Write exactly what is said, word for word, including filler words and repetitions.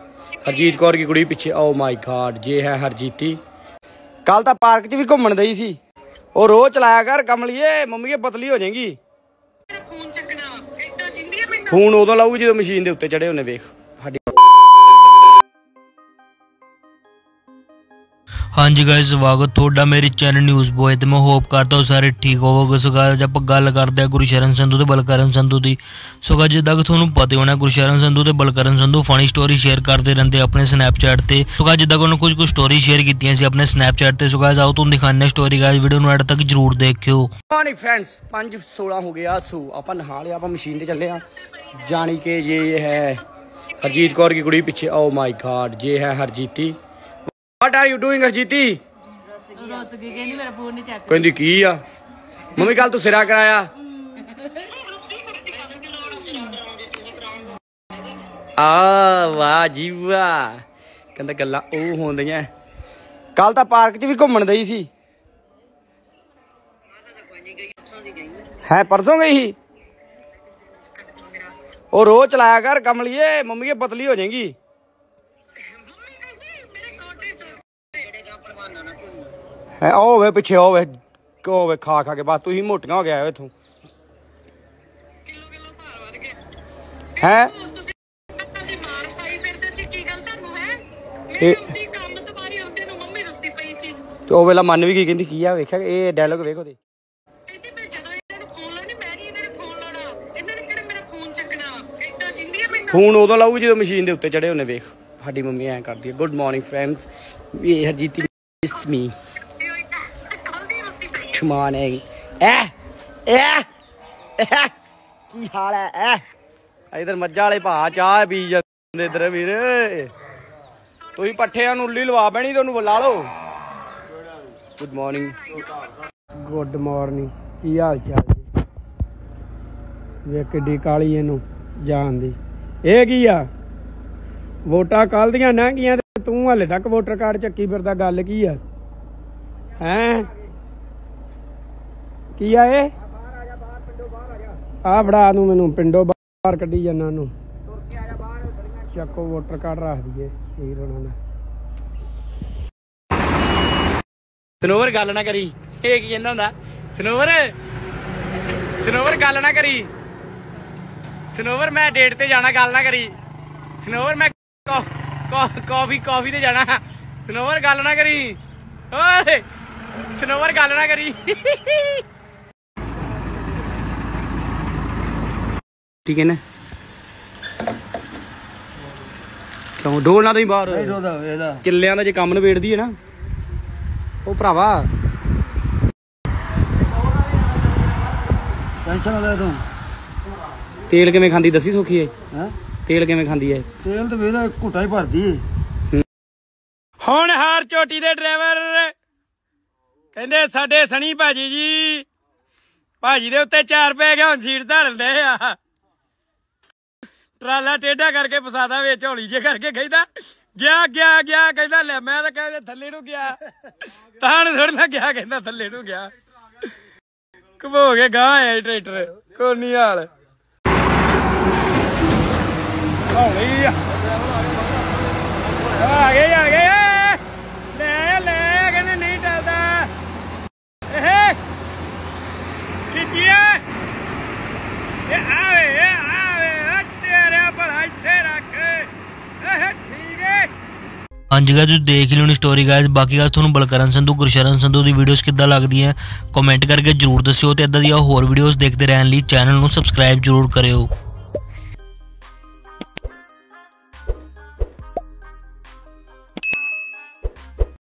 हरजीत कौर की कुड़ी पिछे। ओ माय गॉड, ये है हरजीती। कल तो पार्क च भी घूमन गई सी। और रोज चलाया कर कमलिए, मम्मी पतली हो जाएगी। फोन उदों लाऊगी जो मशीन के उत्ते चढ़े होने। वेख हाँ जी गाइस, स्वागत थोड़ा मेरे चैनल न्यूज़ बॉय ते मैं होप करता हूँ सारे ठीक होवोगे। सो गाइस आप गल करते हैं गुरशरण संधू ते बलकरण संधू की। सो गाइस जिद्दां कि तुहानूं पता होना गुरशरण संधू ते Balkaran Sandhu funny story share करते रहते अपने स्नैपचैट ते। सो गाइस जिद्दां कि उन्होंने कुछ कुछ स्टोरी शेयर कीतियां सी अपने स्नैपचैट ते। सो गाइस आओ तुहानूं दिखाने स्टोरी। गाइस वीडियो नूं एंड तक जरूर देखियो। नहीं फ्रेंड्स, पाँच सोलह हो गया। सो आप नहा लिया, आप मशीन ते चले जानी कि ये है हरजीत कौर की कुड़ी पिछे। ओ माय गॉड, ये है हरजीती। What are you doing हरजीती? कहंदी की आ मम्मी कल तू सिरा कराया। आ वाह जी वाह, कहंदा गल्लां ओ होंदियां। कल तां पार्क च भी घूमन गई सी। है परसों गई ही। और रोज चलाया कर कमलिए, मम्मी पतली हो जाएगी। है ओ वे पिछे ओ वे ओ वे खा खा के बस तू ही मोटियां हो गया है इथों। है ओ वेला मन भी की कहंदी की आ। वेखिया ये डायलॉग वेख ओदे। फोन उदों लाऊगी जो मशीन के उत्ते चढ़े होने। वेख साडी मम्मी ऐ करदी है। गुड मॉर्निंग फ्रेंड्स, ये हरजीती मिस मी मॉर्निंग। ए ए की हाल है? ए इधर मज्जा वाले भा चाह पी जांदे इधर वीर। तुसीं पट्ठे नूं उल्ली लवा पैनी, तुहानूं ला लो। गुड मॉर्निंग, गुड मॉर्निंग, की हाल चाल जी? वे किड्डी काली इहनूं जान दी। ਇਹ ਕੀ ਆ? ਵੋਟਾਂ ਕੱਲ ਦੀਆਂ ਲੰਘ ਗਈਆਂ ਤੇ ਤੂੰ ਹਾਲੇ ਤੱਕ ਵੋਟਰ ਕਾਰਡ ਚੱਕੀ ਫਿਰਦਾ। ਗੱਲ ਕੀ ਆ? ਹੈਂ ਕੀ ਆ ਇਹ? ਆ ਫੜਾ ਨੂੰ ਮੈਨੂੰ ਪਿੰਡੋਂ ਬਾਹਰ ਕੱਢੀ ਜਾਂਦਾ ਉਹਨੂੰ। ਚੱਕੋ ਵੋਟਰ ਕਾਰਡ ਰੱਖ ਦਈਏ ਵੀਰ ਉਹਨਾਂ ਦਾ। ਸਨੋਵਰ ਗੱਲ ਨਾ ਕਰੀ। ਇਹ ਕੀ ਕਹਿੰਦਾ ਹੁੰਦਾ? ਸਨੋਵਰ ਸਨੋਵਰ ਗੱਲ ਨਾ ਕਰੀ। सनोवर मैं डेट ते जाना, गल ना करी। सनोवर मैं कॉफी कॉफी ते जाना। सनोवर गल ना करी। ओए सनोवर गल ना करी। ठीक है ना? क्यों डोलना तुसीं बाहर? चिल्लियां दा जे कम नवेड़दी है ना ओ भरावा। टेंशन ना ले तू। तेल किवें खांदी दसी सौखी है? तेल किवें खांदी है? तेल तो मेरा घुटा ही भरदी है। हुण हार चोटी दे ड्राइवर कहंदे साडे सनी भाजी जी, भाजी दे उत्ते चार पै गए, हुण सीट धाड़न दे आ। ट्राला टेढ़ा करके फसादा विच हौली जे करके कहंदा गया गया गया। कहंदा ले मैं तां कहंदे थल्ले नूं गया, ताण थोड़ी ना गया, कहंदा थल्ले नूं गया। घबो के गां आया ट्रैक्टर। कोनी हाल आ गए आ गए ले ले कहने नहीं चलता। खिचिए आवे आवे तेरे भला इत्थे रख। ठीक है हाँ जी गाइस, तुसीं देख लियो स्टोरी गाइस। बाकी गाइस तुहानूं बलकरण संधू गुरशरण संधू की वीडियोस किद्दां लगदी हैं कमेंट करके जरूर दस्सिओ ते इदां दी होर वीडियोस देखते रहने लई चैनल नूं सबसक्राइब जरूर करियो।